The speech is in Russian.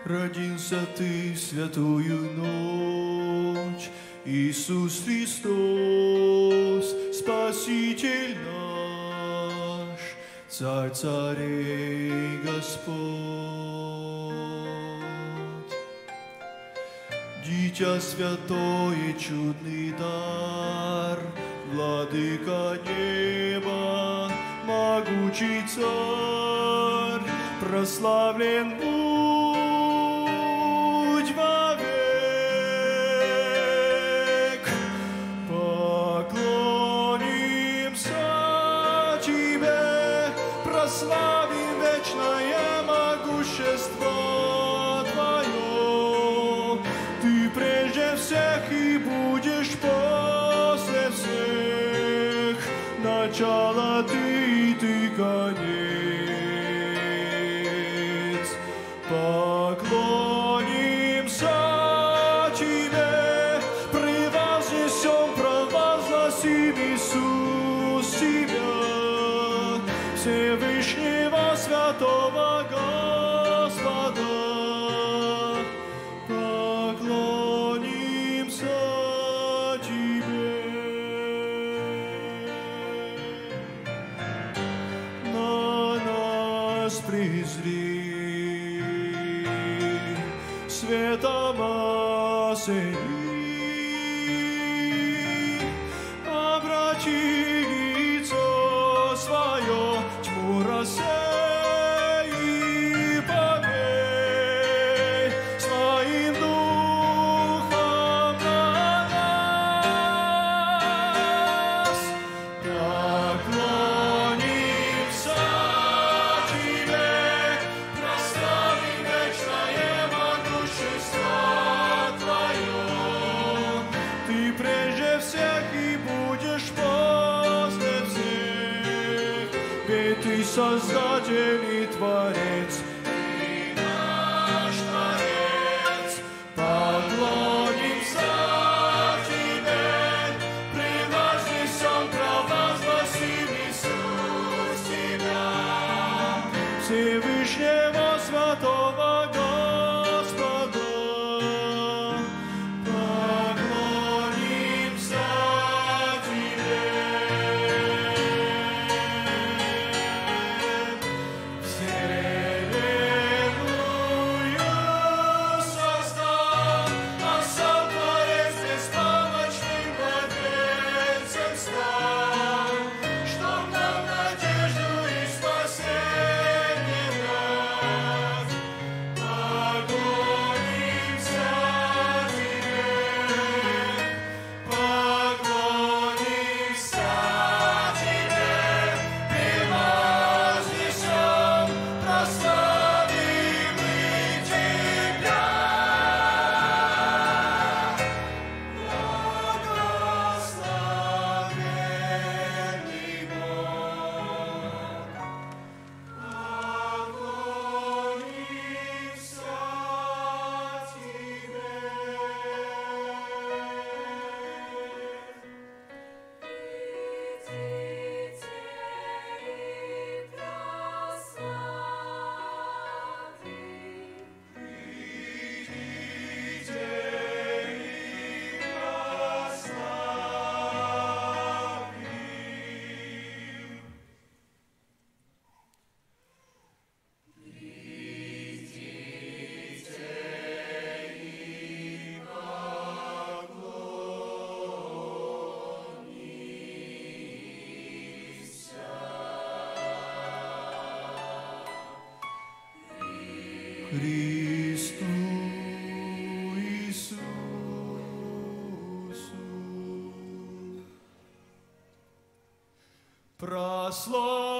Родился Ты в святую ночь, Иисус Христос, Спаситель наш, Царь царей Господь. Дитя святое, чудный дар, Владыка неба, могучий Царь, прославлен будь вовек. Поклонимся Тебе, прославим вечное могущество Твое. Ты прежде всех и будешь после всех, начало Ты и Ты конец. Поклонимся Тебе, превознесем, провозгласим, Иисус, Тебя, Всевышнего Святого Господа. Поклонимся Тебе. На нас презри, светом осени, обрати лицо свое, тьму рассей и повей своим духом на нас. Поклонимся Тебе, прославим вечное могущество Твое. Ты прежде всех и будешь после всех, ведь Ты Создатель и Творец, Ты наш Творец. Поклонимся Тебе, превознесем, провозгласим, Иисус, Тебя, Всевышнего Святого Господа. Поклонимся Тебе. Вселенную создал, а сам Творец беспомощным владельцем стал, чтоб нам надежду и спасение дать. Поклонимся Тебе, поклонимся Тебе, превознесем, прославим мы Тебя. Благословенный Бог, поклонимся Тебе. Христу Иисусу. Прославим